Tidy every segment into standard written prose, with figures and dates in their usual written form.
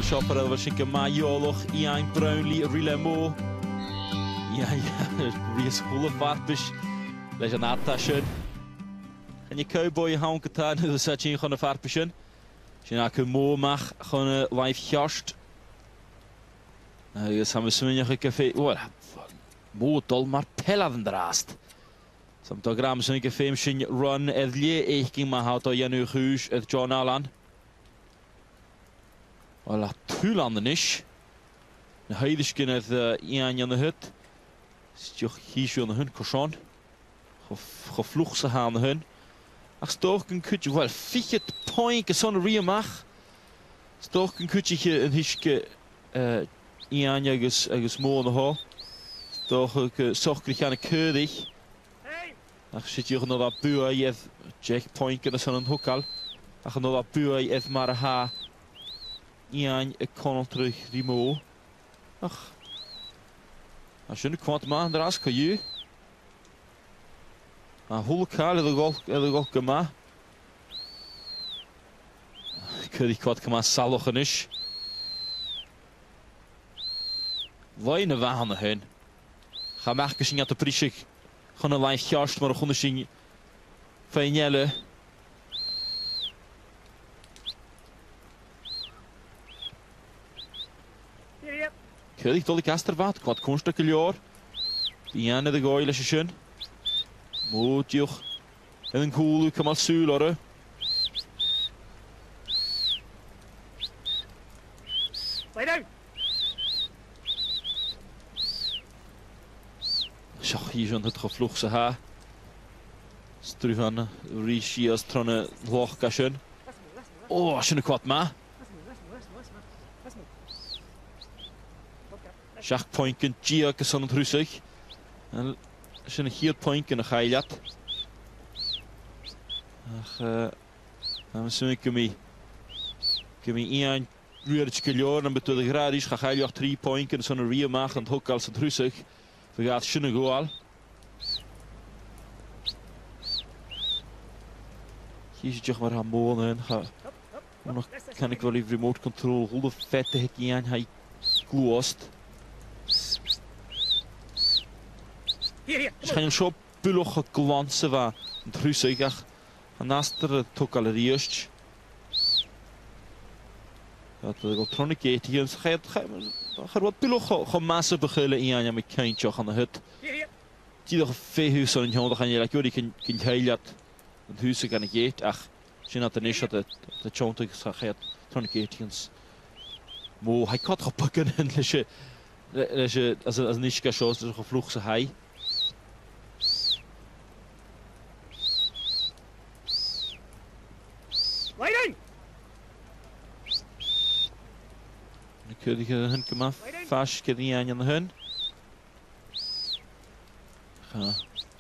wel shopper dat was ik maar joloch Ian Brownlee Rilemo. Ja, wie is volle varpis. Lees een aardtasje. En je cowboy houden gedaan, dus zet je gewoon een varpisje. Als je nou mooi mag, gewoon een live gast. Nou, jetzt haben wir so een café. Oh, mooi dol maar pelladen draast. Som tar gram så mycket femskin run edlie eking ma hauta Janu Huus et John Allan. Alla tulanden is. De heidisken het Ian Jan de hut. Stjoch hier aan de hun korsan. Gevloeg ze aan de hun. Ach storken kutje wel fiet point zo'n riemach. Storken kutje een hiske Ian jagus mooi de ho. Storken zorg aan de keurig. Ach zit je nog dat buur je checkpoint en zo'n hoekal. Ach nog dat buur je maar ha. Ian ik kon terug rimo. Ach. Als je nu kwart maar eras kan je. Ah hoe kaal de gol kema. Kun je kwart kema salochen is. Wijne wanen hun. Ga maken zien dat de prisje. Gewoon een live gast, maar gewoon zien van Jelle. Kijk, tot ik aster wat, kwart konstukken jaar. Die ene de goeie lesje schön. Moet je en een cool, kan maar zullen. Lay down. Zo, hier zijn het gevloegse ha. Struhan, Rishi als tronne lochkasjen. Oh, als je een kwart ma. Schach pointen, Gia is aan het rustig. En als je een hier pointen, dan ga je dat. Ach, dan moet ik me Ian ruurtje ljoren en bedoel de gradisch. Ga je ook 3 pointen, zo'n rio maken en het ook als het rustig. Vergaat schöne goal. Hier zit je maar aan molen. Nog kan ik wel even remote control. Hoe de vette hekje aan hij kloast. Schijn een zo pullig geklansen van het rustig. En naast er toch al eerst. Dat de elektronica hier gaat wat pullig gemassen beginnen in aan met kindje aan de hut. Die toch veel huis aan jou, dan gaan je like jullie kan heel dat het huis kan ik eet. Ach, zien dat er niet dat de chonte gaat elektronica maar hij kan toch pakken en als niet geschoos dus gevloeg ze hij. Kun je hun komen vast kunnen aan de hun. Ga.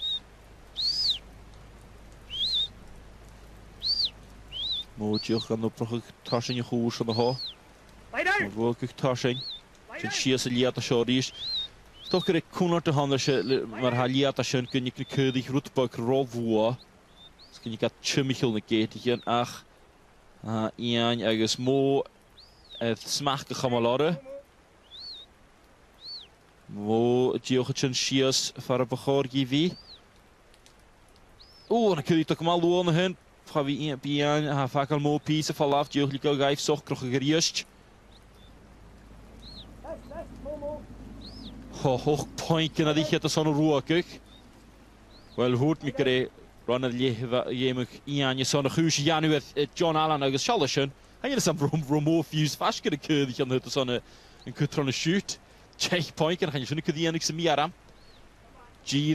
Moet je gaan op een tasje je goed aan de ho. Maar wel ik tasje. Het zie je liat als je is. Toch krijg ik koner te handen maar hij liat als je kun je kun je goed pakken rol voor. Dus kun je dat chemical een keertje ach. Ian ergens mooi. Het smaakt gaan laten. Wo Georgien Schiers voor een begorgie wie. Oh, dan kun je toch maar lonen hun. Gaan we in Pian, ha vaak al mooi piezen vanaf. Georgien geeft zo krachtig gericht. Hoog pointje naar die het zo'n roerkuk. Wel hoort me krijgen. Ronald je me Ian je zo'n guusje ja nu het John Allan uit Schalleschen. En je is een remote fuse vast kunnen keurig aan het zo'n een kutrone shoot. Checkpoint en dan ga je zo'n die en ik ze meer aan. G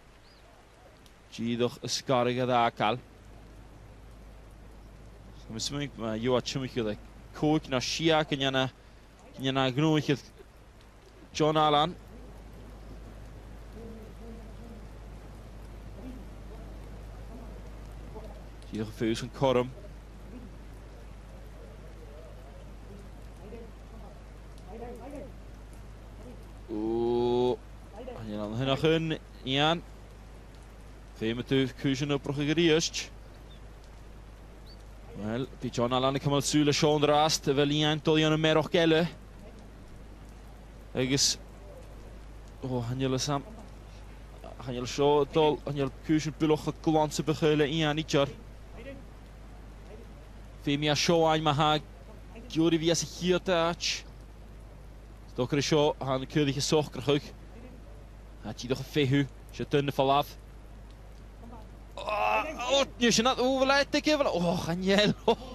toch skarige daar kal. Misschien maar je wat chumig dat kook naar Shia kan je na genoeg het John Allan. Hier gefeus een korm. Oeh, en dan hun nog hun, Ian. Veel met de keuze op een gericht. Wel, by John Allan yn cymryd sŵl y Sean Rast, fel i'n dod i'n merwch gele. Agus, hannyl y sam. Hannyl sio dol, hannyl cwysyn bwlwch y glons y bychyle i'n idjar. Fe mi a sio a'n ma ha, gyr I fi as y hir dach. Stoker y sio, han y cyrdd i'ch soch grachwg. A ti ddech y ffehw, sio dyn y ffalaf. Nu is je net overleid, ik even. Geniel.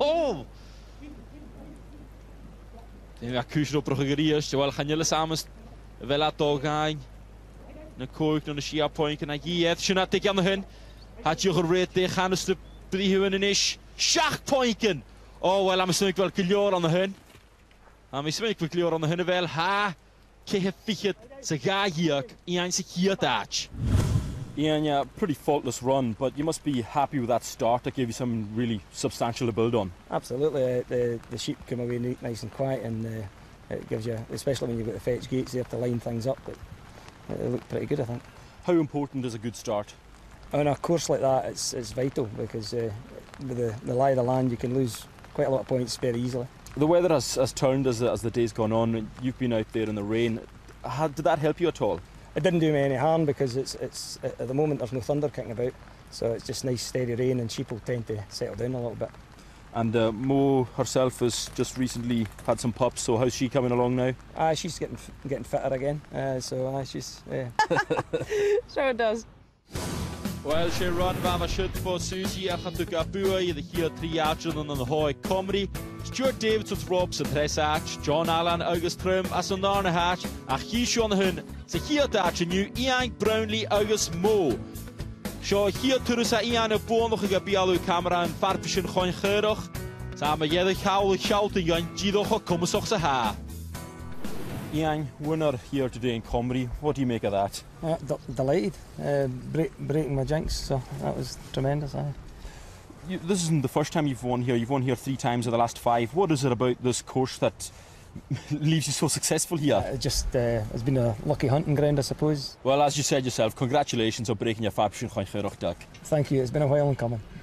Ja, kuus op Rogeries. Terwijl Geniel samen wel laat doorgaan. Dan kook naar de Shia point en je hebt je net aan de hun. Had je gereed tegen gaan de brieven is. Schach pointen. Wel, aan me wel kleur aan de hun. Aan me wel kleur aan de hun wel. Ha. Kijk het ze gaan hier. Ian zich hier daar. Ian, yeah, pretty faultless run, but you must be happy with that start. That gave you something really substantial to build on. Absolutely. The sheep come away nice and quiet, and it gives you, especially when you've got the fetch gates there to line things up, it looked pretty good, I think. How important is a good start? On a course like that, it's vital, because with the lie of the land, you can lose quite a lot of points very easily. The weather has turned as the day's gone on. You've been out there in the rain. Did that help you at all? It didn't do me any harm, because it's at the moment there's no thunder kicking about, so it's just nice steady rain, and sheep will tend to settle down a little bit. And Mo herself has just recently had some pups, so how's she coming along now? She's getting fitter again, so she's Sure it does. Wel, she run fam a siwt fo Susie a chan tuga bua I hir 3 adran yn hoi Comrie. Stuart David wrth Robson tres ach, John Allan August Trim as yn darn hatch, a chisio an hyn, se hir dach yn yw Ian Brownlee August Mo. Sio hir turus a Ian y bwon o'ch y bialw camera yn farfis yn choen chyrwch, sa ma iedrych hawl y siawt yn iawn gyddoch o cwmysoch sa ha. Ian, winner here today in Comrie. What do you make of that? Delighted. Breaking my jinx, so that was tremendous. This isn't the first time you've won here. You've won here 3 times in the last 5. What is it about this course that leaves you so successful here? It's been a lucky hunting ground, I suppose. Well, as you said yourself, congratulations on breaking your Fabschen Choin Chyrwch Duck. Thank you, it's been a while in coming.